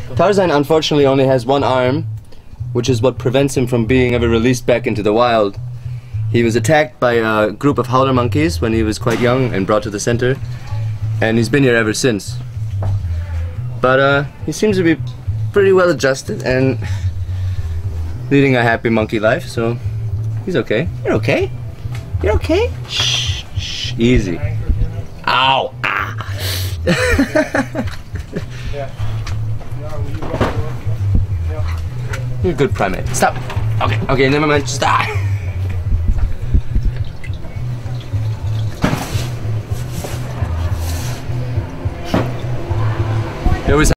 Tarzan unfortunately only has one arm, which is what prevents him from being ever released back into the wild. He was attacked by a group of howler monkeys when he was quite young and brought to the center, and he's been here ever since. But he seems to be pretty well adjusted and leading a happy monkey life, so he's okay. You're okay? You're okay? Shh, shh, easy. Ow! Ah! You're a good primate. Stop! Okay, okay, never mind, stop! There was